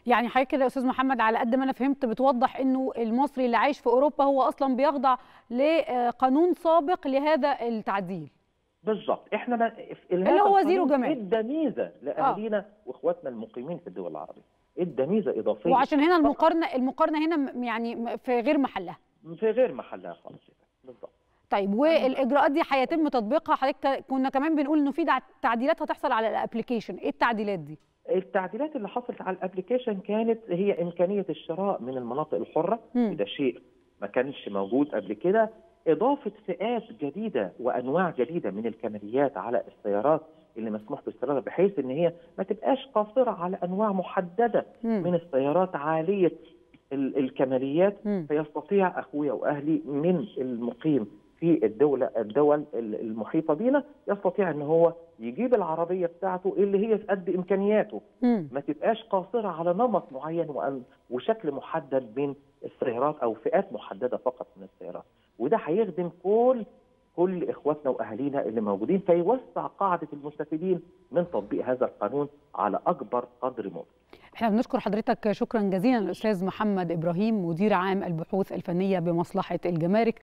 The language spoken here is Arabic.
يعني حضرتك كده يا استاذ محمد على قد ما انا فهمت بتوضح انه المصري اللي عايش في اوروبا هو اصلا بيخضع لقانون سابق لهذا التعديل. بالظبط. احنا اللي الغاء هو زيرو القانون جمال. ادى ميزه لاهالينا واخواتنا المقيمين في الدول العربيه، ادى ميزه اضافيه. وعشان هنا المقارنه هنا يعني في غير محلها. في غير محلها خالص. بالظبط. طيب والاجراءات دي هيتم تطبيقها؟ حضرتك كنا كمان بنقول انه في تعديلات هتحصل على الابلكيشن، ايه التعديلات دي؟ التعديلات اللي حصلت على الابلكيشن كانت هي امكانيه الشراء من المناطق الحره، وده شيء ما كانش موجود قبل كده. اضافه فئات جديده وانواع جديده من الكماليات على السيارات اللي مسموح باستيرادها، بحيث ان هي ما تبقاش قاصره على انواع محدده من السيارات عاليه الكماليات. فيستطيع اخويا واهلي من المقيم في الدول المحيطه بينا يستطيع ان هو يجيب العربيه بتاعته اللي هي قد امكانياته، ما تبقاش قاصره على نمط معين وشكل محدد من السيارات او فئات محدده فقط من السيارات. وده هيخدم كل اخواتنا واهالينا اللي موجودين، فيوسع قاعده المستفيدين من تطبيق هذا القانون على اكبر قدر ممكن. احنا بنشكر حضرتك شكرا جزيلا الاستاذ محمد ابراهيم، مدير عام البحوث الفنيه بمصلحه الجمارك.